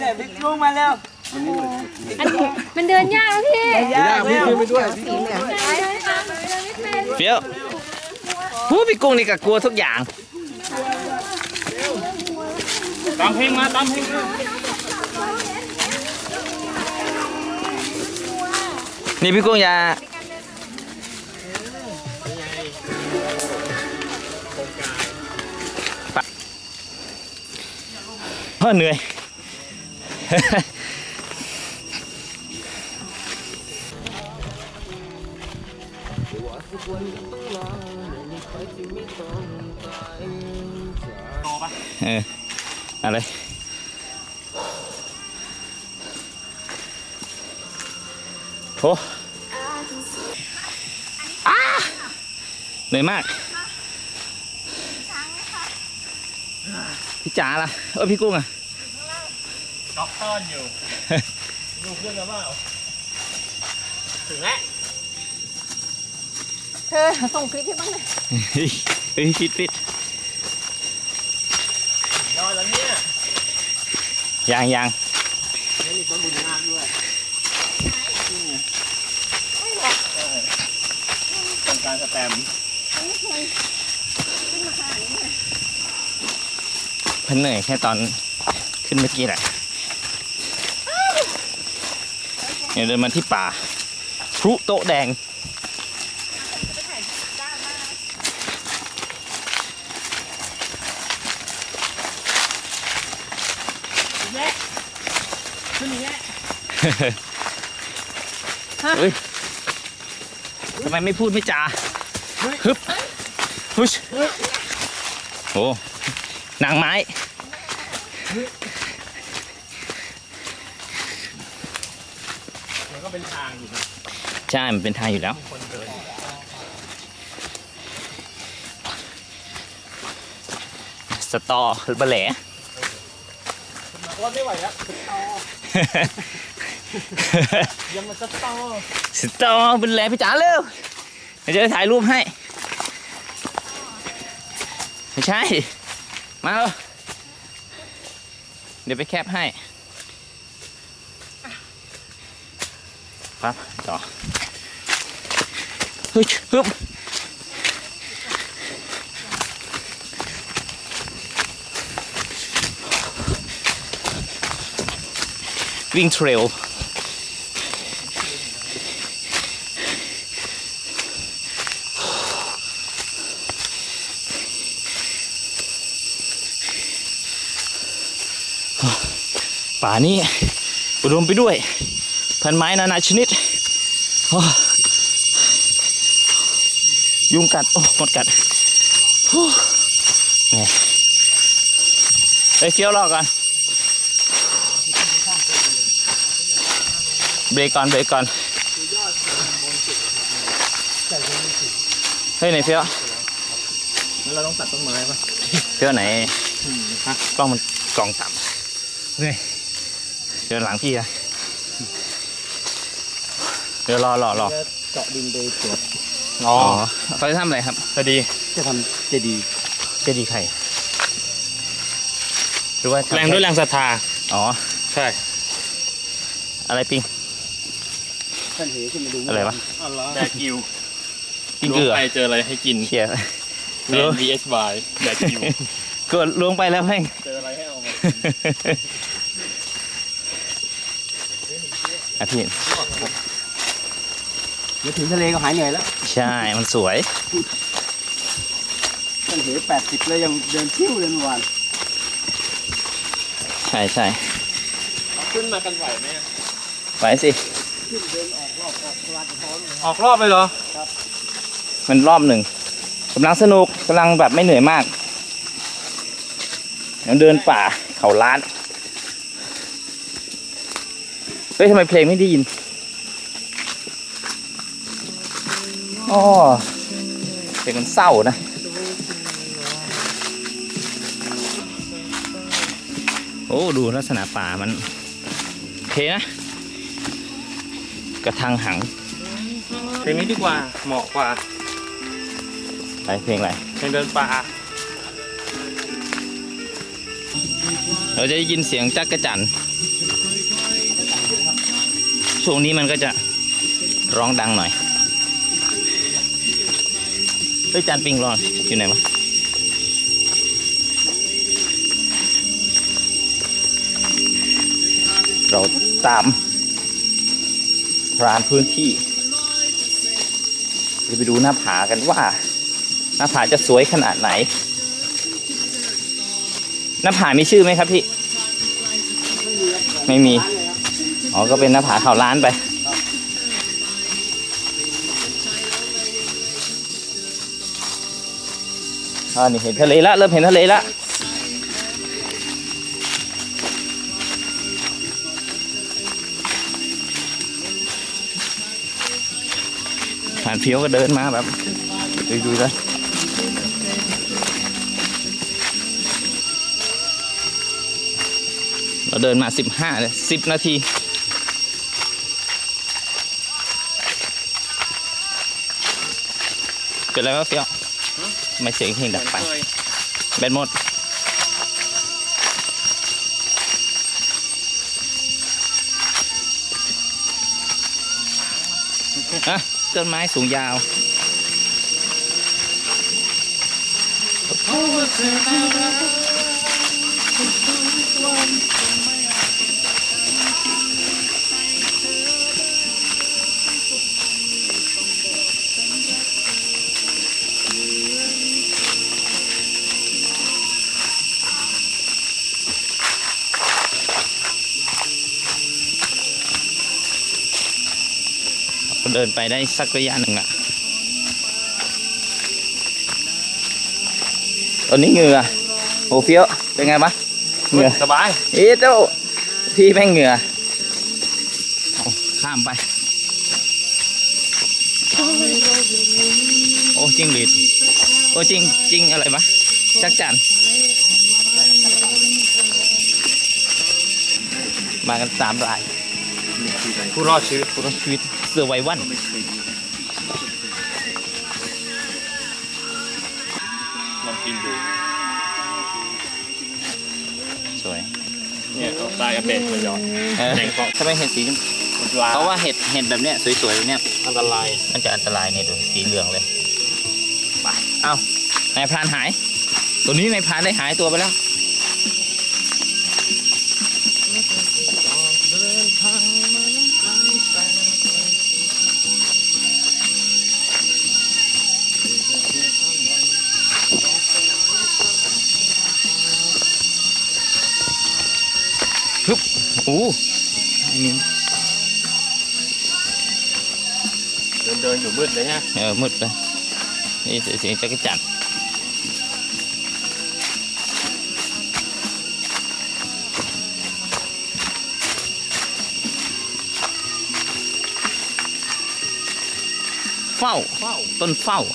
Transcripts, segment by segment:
พี่กุ้งมาแล้วมันเดินยากพี่ยากพี่ขึ้นไปด้วยพี่กุ้งเนี่ยเฟี้ยวพี่กุ้งนี่ก็กลัวทุกอย่างตามเพลงมาตามเพลงมานี่พี่กุ้งอย่าเหนื่อยอะไรโอ้เหนื่อยมากพี่จ๋าล่ะพี่กุ้งอ่ะก๊อกต้อนอยู่ดูเพื่อนกันเปล่าถึงแล้วเธอส่งคลิปให้บ้างเลยฟิตยอดแล้วเนี่ยยังนี่มีต้นบุญนาคด้วยเป็นการสแตมเพิ่นเหนื่อยแค่ตอนขึ้นเมื่อกี้แหละเนี่ยเดินมาที่ป่าพลุโต๊ะแดงเฮ้ยทำไมไม่พูดไม่จาฮึบฮึชโอ้นางไม้มันก็เป็นทางอยู่นะใช่มันเป็นทางอยู่แล้วสตอหรือบะแหล่ว่าไม่ไหวแล้วสตอยังมาสตอบะแหล่พี่จ๋าเร็วเดี๋ยวจะถ่ายรูปให้ไม่ใช่มาเดี๋ยวไปแคปให้ปั๊บต่อฮึบฮึบวิ่งเทรลป่านี้อุดมไปด้วยพันไม้นานาชนิดยุงกัดหมดกัดเนี่ยเฟี้ยวรอก่อนเบรกก่อนเฮ้ยไหนเฟี้ยวเราต้องตัดต้นไม้ป่ะเฟี้ยวไหนกล้องมันกล่องต่ำเนี่ยเดี๋ยวหลังพี่อะเดี๋ยวรอเจาะดินโดยตรวจเขาจะทำอะไรครับจะทำเจดีย์ไข่หรือว่าแรงด้วยแรงศรัทธาใช่อะไรปิงท่านเหขึ้นมาดูอะไรวะแดกกิวกินเกลือไปเจออะไรให้กินเขี่ยแมน VSY แดกกิวกดลงไปแล้วแม่งเจออะไรให้เอามาพี่เดี๋ยวถึงทะเลก็หายเหนื่อยแล้วใช่มันสวยท่านเห80แล้วยังเดินชิ่วเลยเมื่อวานใช่ขึ้นมากันไหวไหมไหวสิขึ้นเดินออกรอบออกรอบไปเหรอครับมันรอบหนึ่งกำลังสนุกกำลังแบบไม่เหนื่อยมากยังเดินป่าเขาล้านเฮ้ยทำไมเพลงไม่ได้ยินเพลงมันเศร้านะโอ้ดูลักษณะป่ามันโอเคนะกระทังหังเพลงนี้ดีกว่าเหมาะกว่าเพลงอะไรเพลงเดินป่าเราจะได้ยินเสียงจักรจั่นช่วงนี้มันก็จะร้องดังหน่อยเฮ้ยจานปิงรออยู่ไหนวะเราตามพรานพื้นที่จะไปดูหน้าผากันว่าหน้าผาจะสวยขนาดไหนหน้าผามีชื่อไหมครับพี่ไม่มีอ๋อก็เป็นหน้าผาเขาล้านไปนี่เห็นทะเลละเริ่มเห็นทะเลละผ่านเฟี้ยวก็เดินมาแบบดูเลยเราเดินมา10 นาทีเป็นอะไรวะเฟี้ยวไม่เสียงเพลงดับไปแบตหมดต้นไม้สูงยาวเดินไปได้สักระยะหนึ่งอ่ะตอนนี้เหงื่อโหเฟี้ยวเป็นไงบ้างเหงื่อสบายเจ้าพี่แม่งเหงื่อข้ามไปโอ้จริงหรีดโอ้จริงอะไรบ้างจักจั่นมากัน3 รายผู้รอดชีวิตเสือไววันลองกินดูสวยเนี่ยเอาปลากระเบนมาหยอดแดงเพราะทำไมเห็ดสีชมพูเพราะว่าเห็ดแบบเนี้ยสวยๆแบบเนี้ยอันตรายมันจะอันตรายเนี่ยดูสีเหลืองเลยไปเอ้านายพรานหายตัวนี้นายพรานได้หายตัวไปแล้วฮึบโอ้นี่เดินอยู่มืดเลยฮะมืดเลยนี่เสียงจักรจั่นเฝ้าต้นเฝ้า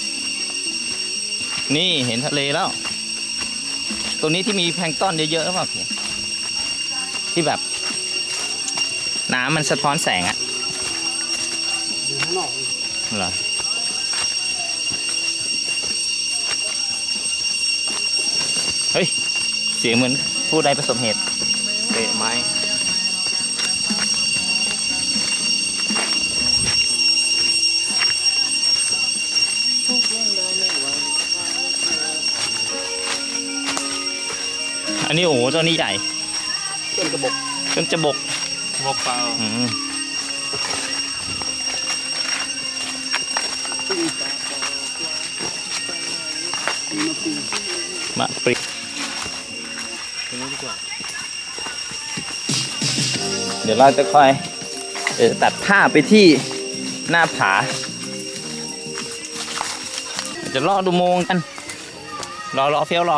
นี่เห็นทะเลแล้วตัวนี้ที่มีแพลงก์ต้นเยอะๆหรือเปล่าพี่ที่แบบน้ำมันสะท้อนแสงอะอยู่ข้างนอกเหรอเฮ้ยเสียงเหมือนผู้ใดประสบเหตุเตะไม้อันนี้โอ้โหตัวนี้ใหญ่ต้นกระบอกบกเปล่ามาปริเดี๋ยวเราจะค่อยตัดผ้าไปที่หน้าผาจะรอดูโมงกันรอเฟี้ยวรอ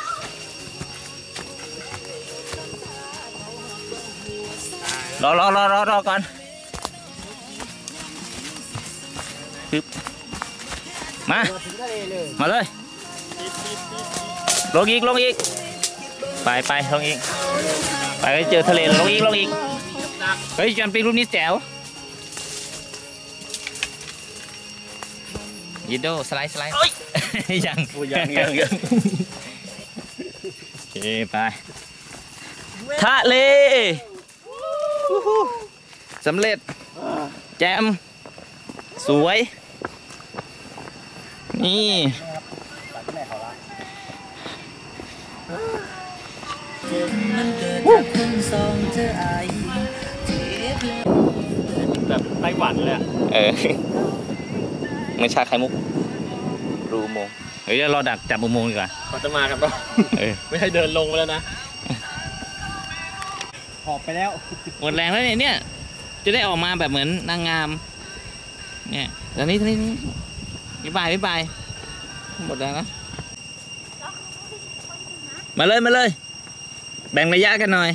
ก่อนปึ๊บมาเลยลงอีกไปลงอีกไปก็เจอทะเลลงอีกเฮ้ยจันปีรูปนี้แจ๋วยิโดสไลด์ยังโอเคไปทะเลสำเร็จแจมสวยนี่แบบไต้หวันเลยอะไม่ชาไข่มุกรูอุโมงค์เฮ้ยเราดักจับอุโมงค์ดีกว่าเขาจะมากันปะไม่ให้เดินลงไปแล้วนะหอบไปแล้วหมดแรงแล้วเนี่ยจะได้ออกมาแบบเหมือนนางงามเนี่ยตอนนี้บ๊ายบายหมดแรงแล้วมาเลยแบ่งระยะกันหน่อย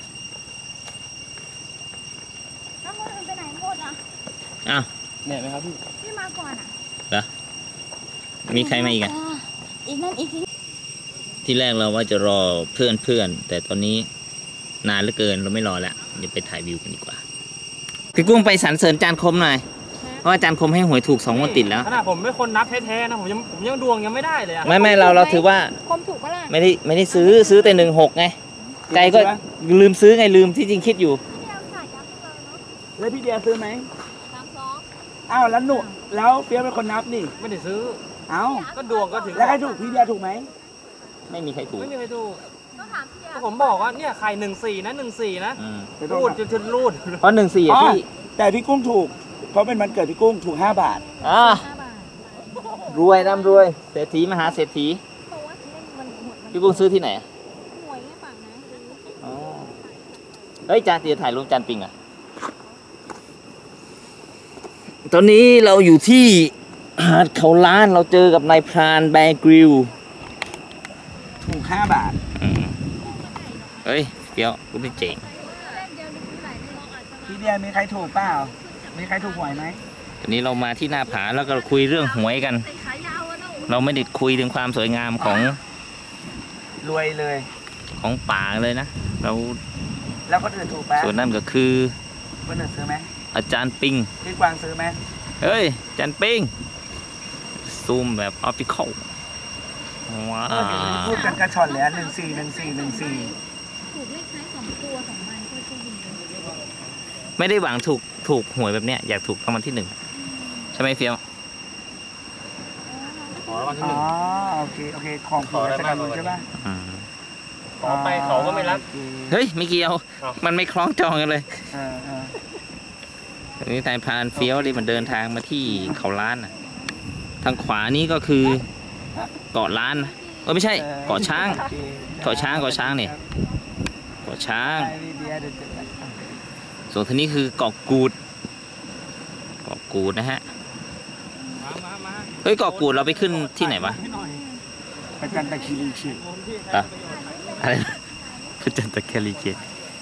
น้ำมันไปไหนหมดอ่ะอ้าวเหนื่อยไหมครับพี่พี่มาก่อนอ่ะเหรอมีใครมาอีกอ่ะอีกนั่นอีกทีที่แรกเราว่าจะรอเพื่อนแต่ตอนนี้นานเหลือเกินเราไม่รอแล้วเดี๋ยวไปถ่ายวิวกันดีกว่าพี่กุ้งไปสรรเสริญจานคมหน่อยเพราะว่าจานคมให้หวยถูก2 งวดติดแล้วขนาดผมไม่คนนับแท้ๆนะผมยังดวงยังไม่ได้เลยอะไม่เราถือว่าคมถูกปะล่ะไม่ได้ซื้อแต่16ไงใจก็ลืมซื้อไงลืมที่จริงคิดอยู่แล้วพี่เดียซื้อไหม 32 อ้าวแล้วหนูแล้วเฟียสเป็นคนนับนี่ไม่ได้ซื้อเอ้าก็ดวงก็ถึงแล้วใครถูกพี่เดียถูกไหมไม่มีใครถูกไม่มีใครถูกต้องถามพี่ก็ผมบอกว่าเนี่ยใคร14นะ14นะ รูดจนรูดเพราะ14อ่ะพี่แต่พี่กุ้งถูก เพราะเป็นวันเกิดพี่กุ้งถูก5 บาทอ่า 5 บาทรวยร่ำรวยเศรษฐีมหาเศรษฐีเพราะว่าเล่นมันหมดมันพี่กุ้งซื้อที่ไหนอ่ะหวยไม่ฝากนะซื้ออ๋อเฮ้ยจานเดี๋ยวถ่ายรูปจานปิงอ่ะตอนนี้เราอยู่ที่หาดเขาล้านเราเจอกับนายพรานแบร์กริลถูก5 บาทเฮ้ยเดี๋ยวกูไม่เจ๋งพี่เดียมีใครถูกเปล่า มีใครถูกหวยไหมตอนนี้เรามาที่หน้าผาแล้วก็คุยเรื่องหวยกัน เราไม่ได้คุยถึงความสวยงามของรวยเลยป่าเลยนะ เราแล้วคนอื่นถูกไหมส่วนนั่นก็คือคนอื่นซื้อไหมอาจารย์ปิงพี่กวางซื้อไหมเฮ้ยอาจารย์ปิงซูมแบบออปติคอลว้าพูดกันกระชอนเลย141414 ถูกเลขท้าย2 ตัว2 ใบก็โชคดีเลยไม่ได้หวังถูกหวยแบบเนี้ยอยากถูกรางวัลที่ 1ใช่ไหมเฟี้ยวขอรางวัลที่อ๋หอนึ่งโอเคของผัวจะกันรู้ใช่ปะขอไปเขาก็ไม่รับเฮ้ยไม่เกี่ยวอ้าวมันไม่คล้องจองกันเลยเออตอนนี้นายพรานเฟี้ยวนี่มันเดินทางมาที่เขาล้านน่ะทางขวานี้ก็คือเกาะล้านนะไม่ใช่เกาะช้างนี่เกาะช้างเกาะช้างส่วนทีนี้คือเกาะกูดนะฮะมาเฮ้ยเกาะกูดเราไปขึ้นที่ไหนวะประจันตะคีรีฉีดอะไรนะพระจันทร์แคลิเกต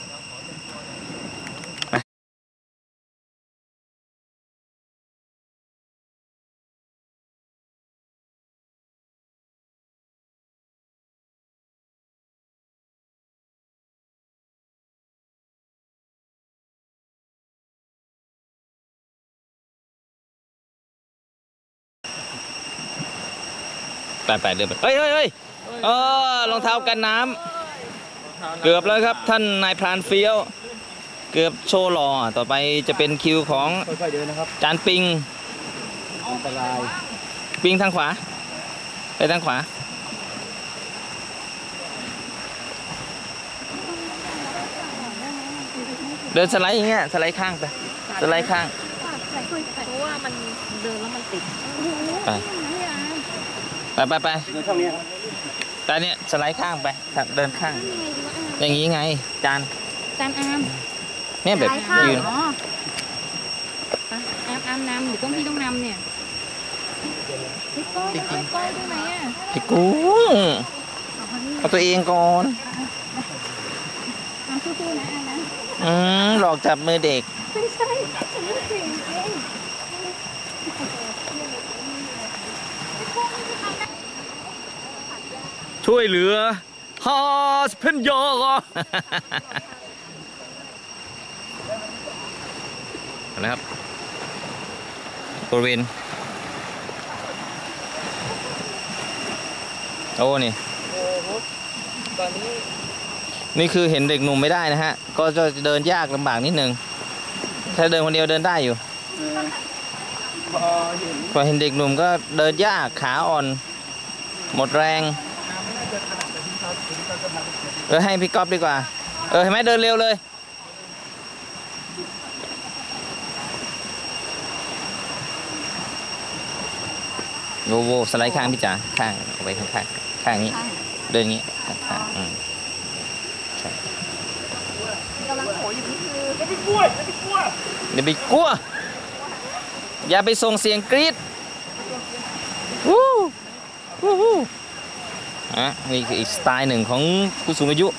ไปเดินไปเฮ้ยรองเท้ากันน้ำเกือบแล้วครับท่านนายพรานเฟี้ยวเกือบโชว์หล่อต่อไปจะเป็นคิวของค่อยๆเดินนะครับจานปิงอันตรายปิงทางขวาไปทางขวาเดินสไลด์อย่างเงี้ยสไลด์ข้างไปสไลด์ข้างเพราะว่ามันเดินแล้วมันติดไปเดินช่องนี้แต่เนี้ยสไลด์ข้างไปเดินข้าง อย่างงี้ไงจานจานอามเนี่ยแบบยืนอ๋ออามนำหรือต้องพี่ต้องนำเนี่ยพี่ก้อยด้วยไหมอ่ะพี่กุ้งเอาตัวเองก่อนอามสู้ๆนะอามนะหลอกจับมือเด็กไม่ใช่ฉันไม่เก่งเองช่วยเหลือฮอสเพนยอนะครับบริเวณโอ้นี่ตอนนี้นี่คือเห็นเด็กหนุ่มไม่ได้นะฮะก็จะเดินยากลำบากนิดนึงถ้าเดินคนเดียวเดินได้อยู่พอเห็นเด็กหนุ่มก็เดินยากขาอ่อนหมดแรงให้พี่ก๊อฟดีกว่าเห็นไหมเดินเร็วเลยโวสไลด์ข้างพี่จ๋าข้างเอาไว้ข้างนี้เดินอย่างนี้ข้างใช่กำลังโผล่อยู่นี่คืออย่าไปกลัวอย่าไปส่งเสียงกรี๊ดวู้นี่คืออีกสไตล์หนึ่งของผู้สูงอายุ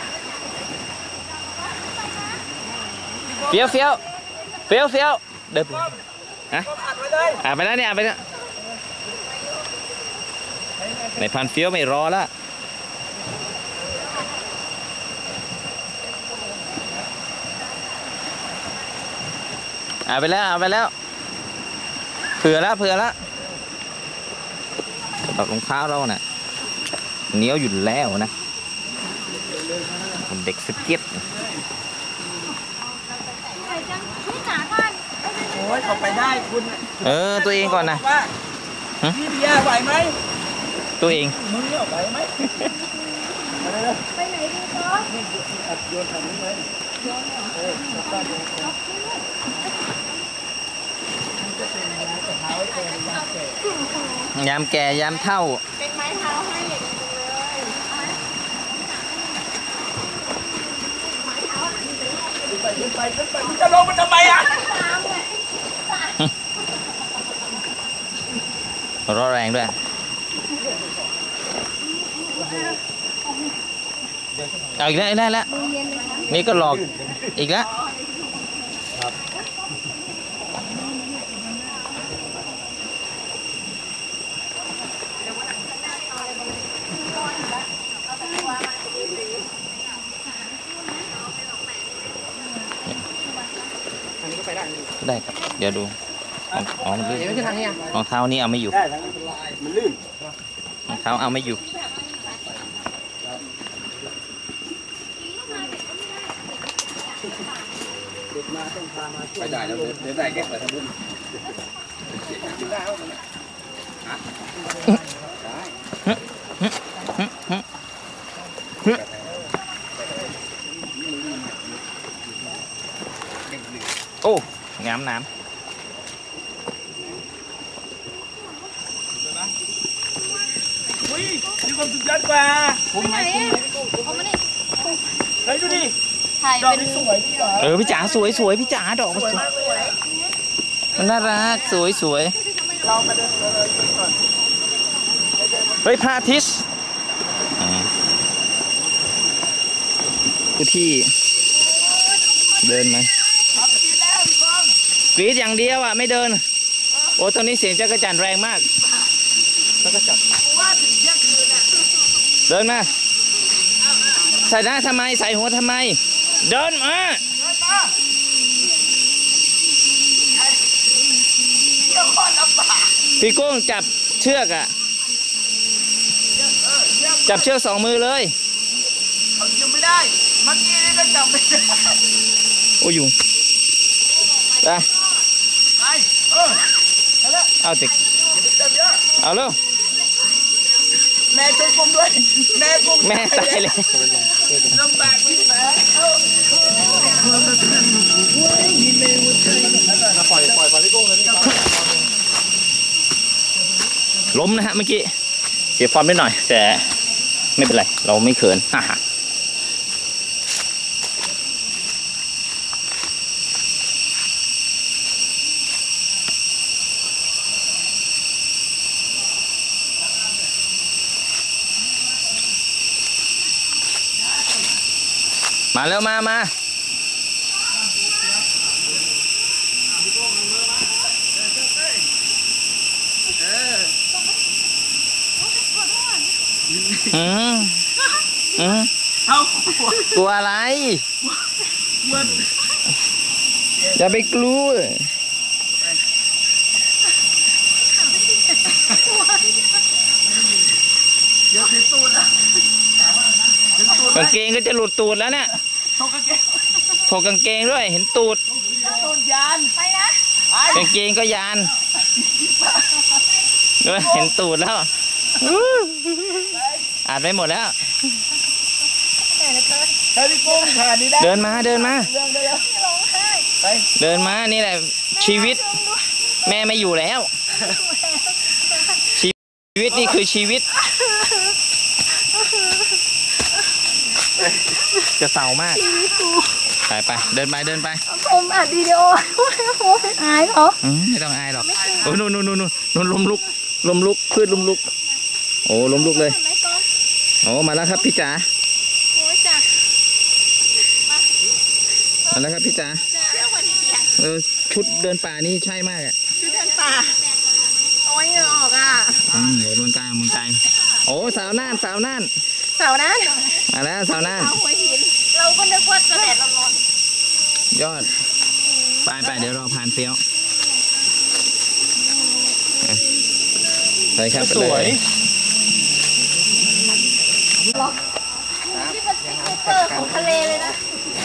เฟี้ยวเดินฮะไปแล้วเนี่ยไปแล้วในพันเฟี้ยวไม่รอแล้วไปแล้วเผื่อแล้วตอกรองเท้าเราเนี่ยเหนียวอยู่แล้วนะเด็กสเก็ตโอ้ยเขาไปได้คุณตัวเองก่อนนะพี่เบียร์ไหวไหมตัวเองมึงเนี่ยไหวไหมไปไหนดีก๊อฟโยนทางนี้เลยโยนยามแก่ยามเท่าเป็นไม้เท้าให้เด็กเลยขึ้นไปมึงจะลงมันทำไมอ่ะร้อนแรงด้วยเอาอีกแล้วนี่ก็หลอกอีกแล้วได้ครับเดี๋ยวดูมันลื่นรองเท้านี้เอาไม่อยู่มันลื่นรองเท้าเอาไม่อยู่ไปได้แล้วเดินได้แค่เปิดทางบุญได้ไหมโอ้น้ำอุ้ยมีความสุขยัดกว่าไปไหนอ่ะเอามานี่เฮ้ยดูดิถ่ายเป็นสวยพี่จ๋าสวยพี่จ๋าดอกมันสวยมันน่ารักสวยเรามาเดินเลยก่อนเฮ้ยพระอาทิตย์ผู้ที่เดินมากรีดอย่างเดียวอ่ะไม่เดินโอ้ตอนนี้เสียงจักรจั่นแรงมากจักรจั่นเดินมาใส่หน้าทำไมใส่หัวทำไมเดินมาพี่กุ้งจับเชือกอ่ะจับเชือก2 มือเลยยังไม่ได้เมื่อกี้ก็จับไม่ได้โอ้ยุงไปเอาติดเอาเร็วแม่ช่วยกุ้งด้วยแม่ตายเลยลำบากที่แม่ปล่อยพี่กุ้งเลยล้มนะฮะเมื่อกี้เสียฟอร์มนิดหน่อยแต่ไม่เป็นไรเราไม่เขินฮ่ามาเร็วมากลัวอะไรอย่าไปกลัวเดี๋ยวถึงตูดนะถึงตูดกางเกงก็จะหลุดตูดแล้วเนี่ยถกกางเกงด้วยเห็นตูดตูดยานไปนะกางเกงก็ยานด้วยเห็นตูดแล้วอ่านไปหมดแล้วเดินมาเดินมาเดินมานี่แหละชีวิตแม่ไม่อยู่แล้วชีวิตนี่คือชีวิตจะเศร้ามากไปเดินไปเดินไปผมอัดวิดีโออายเหรอไม่ต้องอายหรอกโอ้นู่นลมลุกพืชลมลุกโอ้ลมลุกเลยโอ้มาแล้วครับพี่จ๋ามาแล้วครับพี่จ๋าชุดเดินป่านี่ใช่มากอ่ะชุดเดินป่าเอาไว้เหงื่อออกอ่ะเมืองกลางโอ้สาวน่านมาแล้วสาวน่านเราก็นึกว่าจะแดดร้อนยอดไปเดี๋ยวรอผ่านเฟี้ยวไปครับสวยที่เป็นซิกเนเจอร์ของทะเลเลยนะ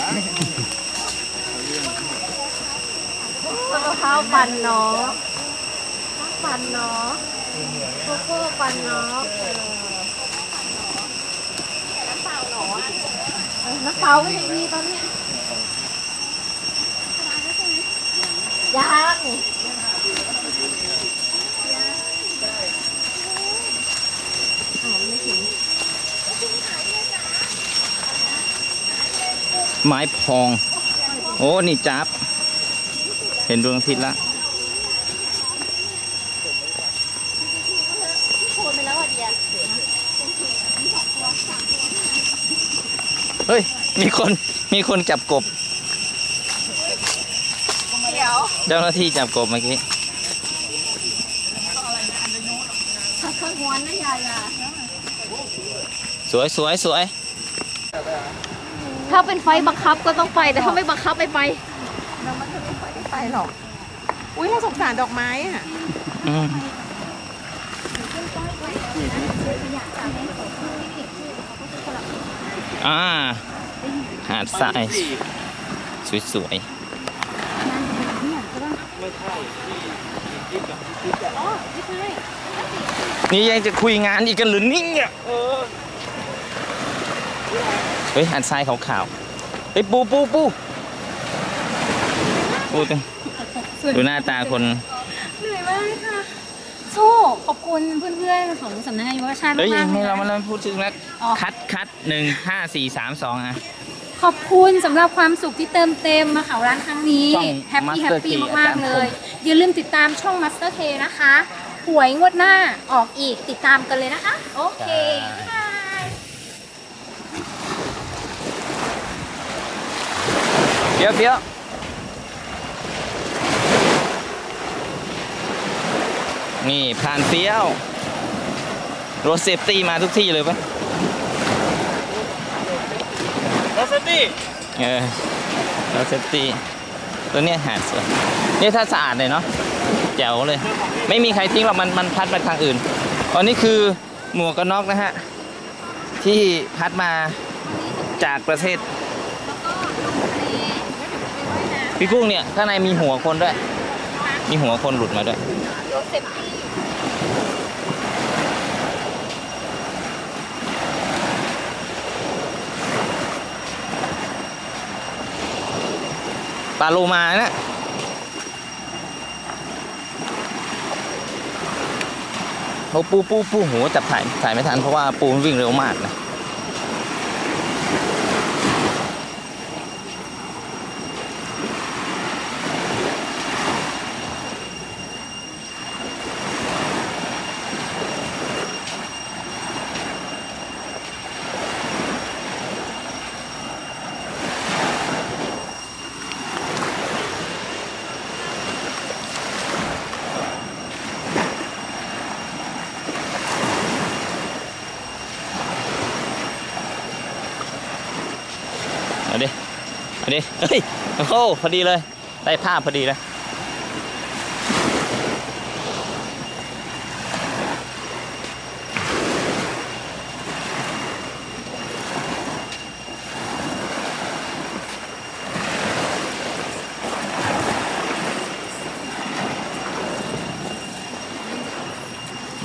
มะพร้าวปั่นเนาะโกโก้ปั่นเนาะน้ำเปล่าหรอน้ำเปล่าไม่ได้มีตอนนี้ยังไม้พองโอ้นี่จับเห็นดวงอาทิตย์แล้วเฮ้ยมีคนจับกบเจ้าหน้าที่จับกบเมื่อกี้สวยถ้าเป็นไฟบังคับก็ต้องไปแต่ถ้าไม่บังคับไม่ไปเรามันจะไม่ไปหรอกอุ้ยน่าสงสารดอกไม้อ่ะหาดทรายสวยนี่ยังจะคุยงานอีกกันหรือนิ่งเนี่ยเฮ้ยหาดทรายขาวๆเฮ้ยปูดูหน้าตาคนเหนื่อยมากค่ะสู้ขอบคุณเพื่อนๆของสำนักงานยุวชาติมากๆเลยให้เรามาพูดถึงแล้วคัด1 5 4 3 2อ่ะขอบคุณสำหรับความสุขที่เติมเต็มมาเขาร้านครั้งนี้แฮปปี้มากๆเลยอย่าลืมติดตามช่อง Master K นะคะหวยงวดหน้าออกอีกติดตามกันเลยนะคะโอเคเฟี้ยวนี่ผ่านเฟี้ยวรถเซฟตี้มาทุกที่เลยปะรถเซฟตี้รถเซฟตี้ตัวเนี้ยหาดสวยนี่ถ้าสะอาดเลยเนาะแจ๋วเลยไม่มีใครทิ้งหรอกมันพัดไปทางอื่นอันนี้คือหมวกกันน็อกนะฮะที่พัดมาจากประเทศพี่กุ้งเนี่ยข้างในมีหัวคนด้วยมีหัวคนหลุดมาด้วยปลาโลมาเนี่ยโอ้ปูหัวจับถ่ายไม่ทันเพราะว่าปูมันวิ่งเร็วมากนะเอาดิเฮ้ยโอ้โหพอดีเลยได้ภาพพอดีเลย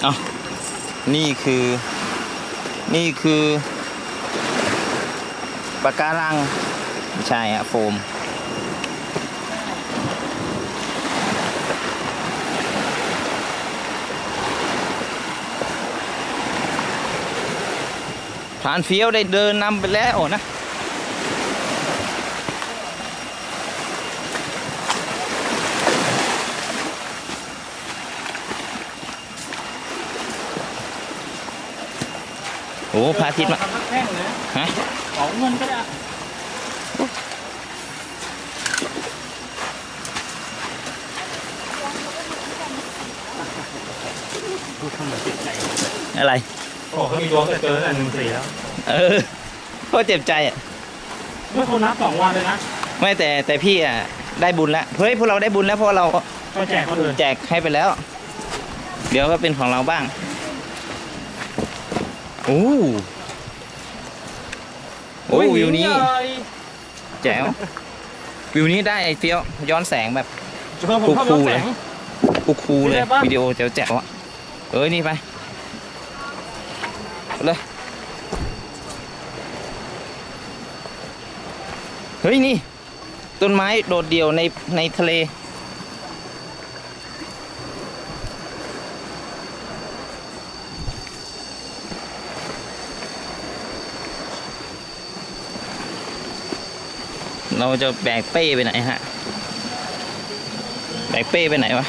อ๋อนี่คือปะการังไม่ใช่อะโฟมพรานเฟี้ยวได้เดินนำไปแล้วนะโอ้พระอาทิตย์มาแท่งนะฮะของเงินก็ได้พูดทำแบบเจ็บใจอะไรโอ้เขามีดวงเกินอัน1-4แล้วก็เจ็บใจอ่ะเมื่อคนนับ2 วันเลยนะไม่แต่พี่อ่ะได้บุญแล้วเฮ้ยพวกเราได้บุญแล้วเพราะเราก็แจกคนอื่นแจกให้ไปแล้ว เดี๋ยวก็เป็นของเราบ้างโอ้วิวนี้แจ๋ววิวนี้ได้ไอ้เฟี้ยวย้อนแสงแบบคูลเลยคูลเลยวิดีโอแจ๋วอ่ะนี่ไปเลยเฮ้ยนี่ต้นไม้โดดเดี่ยวในทะเลเราจะแบกเป้ไปไหนฮะแบกเป้ไปไหนวะ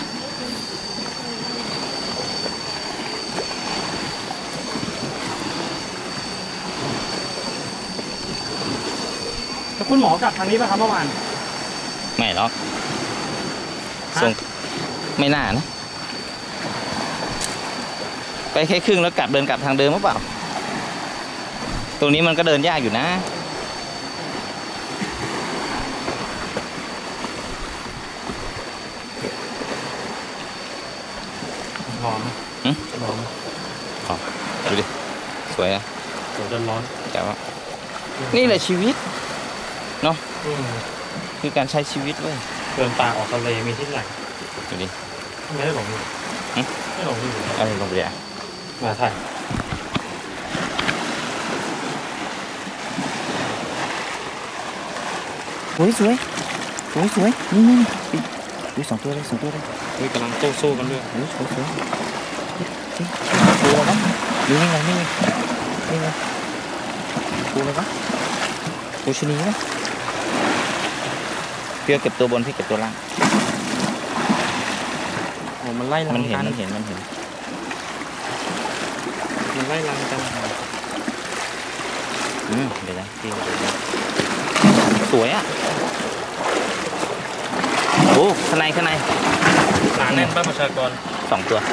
คุณหมอกลับทางนี้ป่ะครับเมื่อวานไม่หรอกส่งไม่น่านะไปแค่ครึ่งแล้วเดินกลับทางเดิมหรือเปล่าตรงนี้มันก็เดินยากอยู่นะร้อนร้อนดูดิสวยอะเดี๋ยวจะร้อนแต่ว่านี่แหละชีวิตเนาะคือการใช้ชีวิตเว้ยเดินป่าออกทะเลมีที่ไหนดูดิไม่ได้หลงอยู่ไม่หลงอยู่อะไรลงไปอ่ะมาถ่ายสวยนี่ดู2 ตัวเลยกำลังสู้กันด้วยสวยตัวนะนี่ไงตัวอะไรวะตัวชนีนะเพียวเก็บตัวบนพี่เก็บตัวล่างโอ้มันไล่มันเห็นมันไล่ลังกันเดี๋ยวนะพี่สวยอ่ะโอ้ข้างในหนาแน่นบ้านประชากร 2 ตัว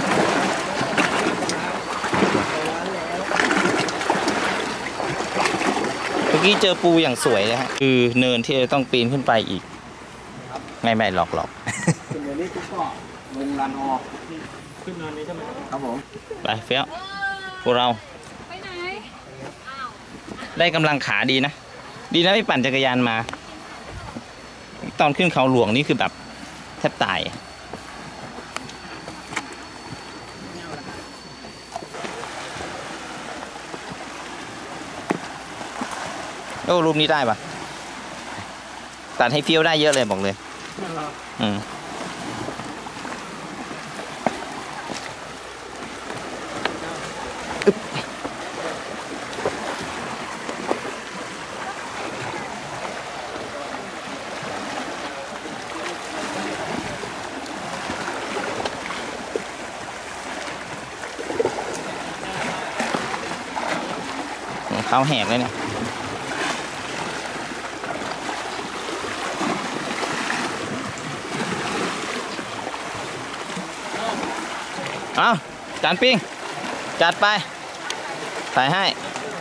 เมื่อกี้เจอปูอย่างสวยนะฮะคือเนินที่ต้องปีนขึ้นไปอีกไม่หลอกขึ้นเนินนี้ก็ลงรันออกขึ้นเนินนี้ใช่ไหมครับผมไปเฟี้ยวพวกเราไปไหนได้กำลังขาดีนะไม่ปั่นจักรยานมาตอนขึ้นเขาหลวงนี่คือแบบแทบตายรูปนี้ได้ปะตัดให้เฟี้ยวได้เยอะเลยบอกเลยเขาแหกเลยเนี่ยเอาจานปิ้งจัดไปใส่ให้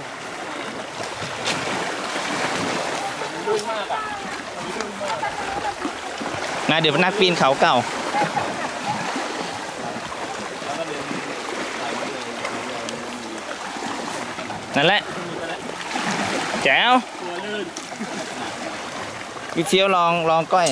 นายเดี๋ยวนักปีนเขาเก่านั่นแหละแจ๋วพี่เฟี้ยวลองก้อย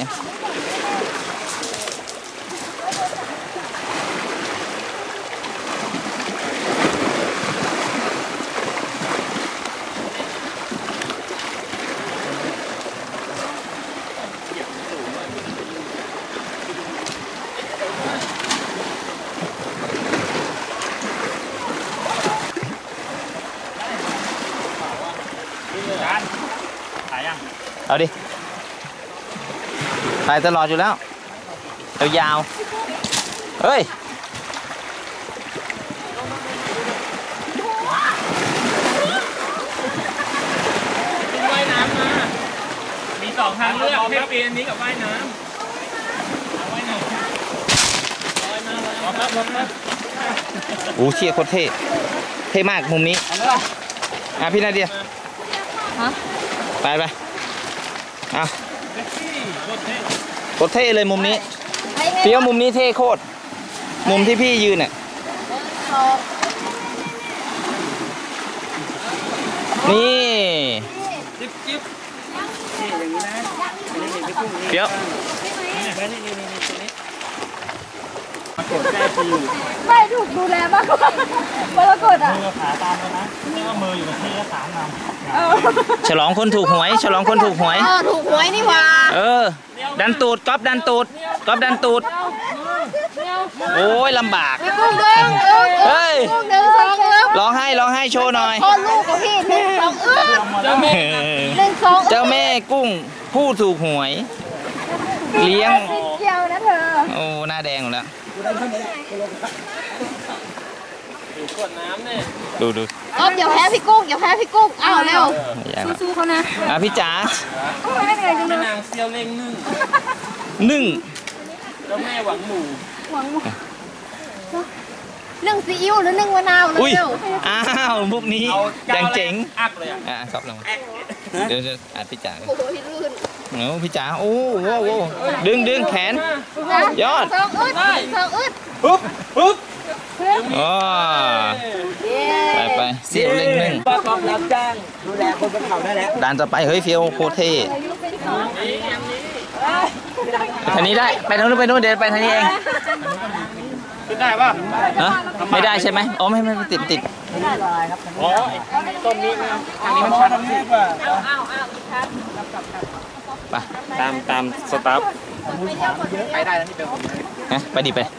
ยังเอาดิถ่ายตลอดอยู่แล้วยาวๆเฮ้ยว่ายน้ำมามี2 ทางเลือกให้ปีนนี้กับว่ายน้ำว่ายน้ำครับโอ้เชี่ยโคตรเท่เท่มากมุมนี้พี่นาเดียไปเอาโคตรเท่เลยมุมนี้เฟี้ยวมุมนี้เท่โคตรมุมที่พี่ยืนน่ะนี่จิ๊บนี่อย่างนี้นะเฟี้ยวไม่ถูกดูแลมากกว่าเมื่อก่อนอ่ะมือขาตามแล้วนะไม่ว่ามืออยู่กับที่แล้วขานำฉลองคนถูกหวยฉลองคนถูกหวยถูกหวยนี่หว่าดันตูดก๊อฟดันตูดก๊อฟดันตูดโอ้ยลำบากเฮ้ยร้องให้โชว์หน่อยพ่อลูกกับพี่1 2 เจ้าแม่กุ้งผู้ถูกหวยเลี้ยงเกี่ยวนะเธอโอ้หน้าแดงหมดแล้วขวดน้ำเนี่ยดูอย่าแพ้พี่กุ้งอ้าวเร็วสู้ๆเขานะพี่จ๋าไม่เหนื่อยจังเลยนางเซียวเล้งนึ่งเจ้าแม่หวังหมูนึ่งซีอิ๊วหรือนึ่งมะนาวเร็วอ้าวมุกนี้ยังเจ๋งอักเลยครับลงเดี๋ยวพี่จ๋าโอ้โหพี่ลื่นพี่จ๋าโอ้โหดึงแขนยอด 2 อึดปึ๊บไปเซียวเล้งนึ่งรับจ้างดูแลคนบนเขาได้แล้วด่านต่อไปเฮ้ยเฟี้ยวโคตรเท่ทางนี้ได้ไปทางนู้นเดินไปทางนี้เองขึ้นได้ป่ะไม่ได้ใช่ไหมอ๋อไม่ติดไม่ได้ลายครับอ๋อต้นนี้นะทางนี้มันชันนี่เอาไปตามสตาฟไปได้แล้วที่เป็นผมไปดิไป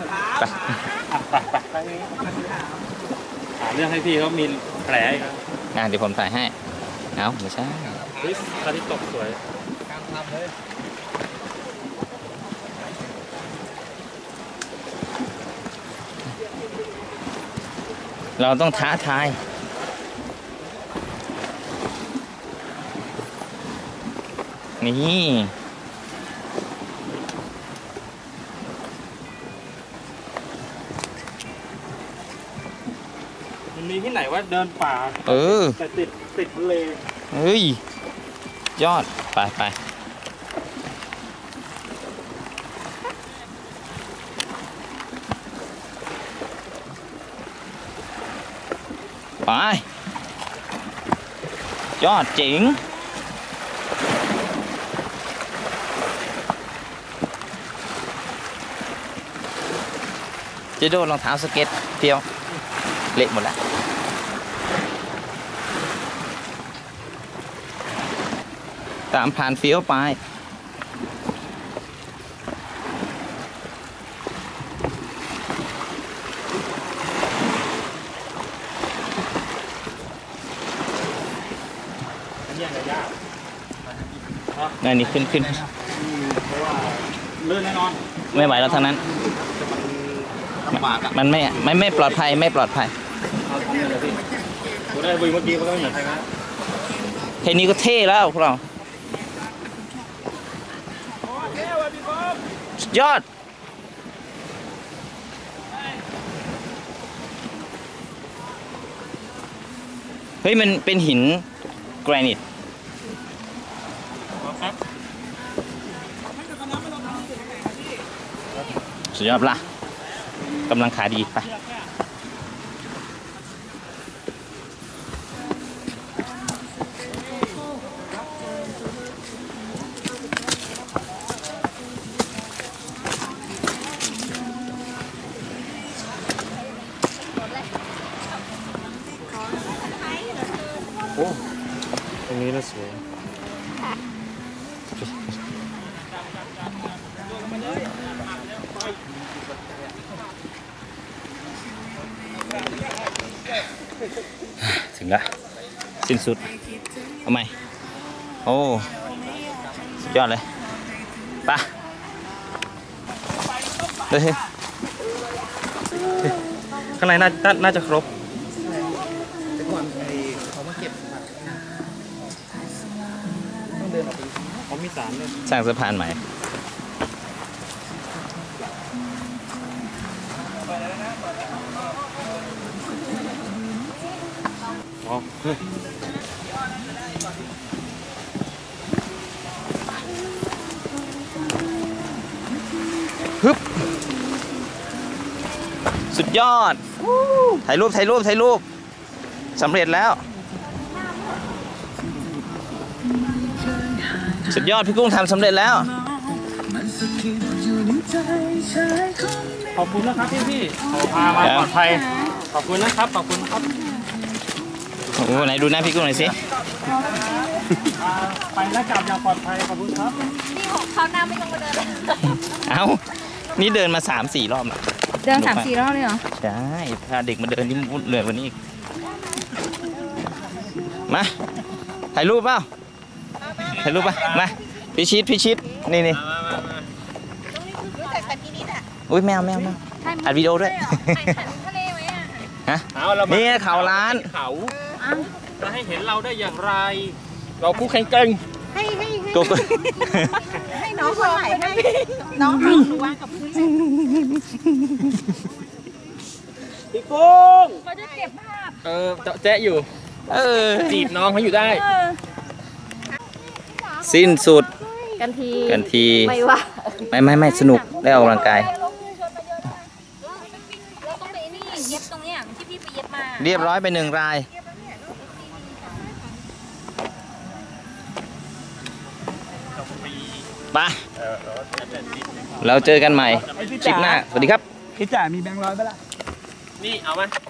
หาเรื่องให้พี่เขามีแผลอีกเดี๋ยวผมถ่ายให้เอาไม่ใช่ตอนที่ตกสวยการทำเลยเราต้องท้าทายนี่มันมีที่ไหนว่าเดินป่าแต่ติดทะเลเฮ้ยยอดไปยอดเจ๋งจะโดนรองเท้าสเก็ตเฟี้ยวเละหมดแล้วตามผ่านเฟี้ยวไปนี่ขึ้นเพราะว่าเลื่อนแน่นอนไม่ไหวแล้วทั้งนั้นมันไม่ปลอดภัยผมได้วิ่งเมื่อกี้เขาก็ไม่เหมือนใครนะแค่นี้ก็เท่แล้วพวกเราสุดยอดเฮ้ยมันเป็นหินแกรนิตสุดยอดละกำลังขาดีไปโอ้ตรงนี้น่าสวยถึงละสิ้นสุดเอาไหมโอ้สุดยอดเลยไปเฮ้ยข้างในน่าจะครบแต่ก่อนเขามาเก็บผักต้องเดินออกไปเขามีสารเลยสร้างสะพานใหม่ฮึบสุดยอดถ่ายรูปสำเร็จแล้วสุดยอดพี่กุ้งทำสำเร็จแล้วขอบคุณนะครับพี่พามาปลอดภัยขอบคุณนะครับขอบคุณครับโอ้โหไหนดูหน้าพี่กุ้งหน่อยสิไปแล้วกลับอย่างปลอดภัยขอบคุณครับนี่ของเขาหน้าไม่ต้องมาเดินเอ้านี่เดินมา 3-4 รอบแล้วเดิน 3-4 รอบเลยเหรอใช่พาเด็กมาเดินนี่เหนื่อยกว่านี้อีกมาถ่ายรูปเปล่าถ่ายรูปป่ะมาพิชิตนี่อุ้ยแมวอัดวิดีโอด้วยทะเลไหมอ่ะฮะนี่เขาร้านเขาจะให้เห็นเราได้อย่างไร เราคู่แข่งเก่งตัวให้น้องคนไหนให้น้องหนูวางกับพื้นพี่กุ้งเขาจะเก็บภาพแจ๊ะอยู่จีบน้องเขาอยู่ได้สิ้นสุดกันทีไม่ว่าไม่สนุกได้ออกกำลังกายเราต้องไปนี่เย็บตรงเนี้ยที่พี่ไปเย็บมาเรียบร้อยไป1 รายไปเราเจอกันใหม่คลิปหน้าสวัสดีครับพี่จ่ายมีแบงค์100ไหมล่ะนี่เอาไหม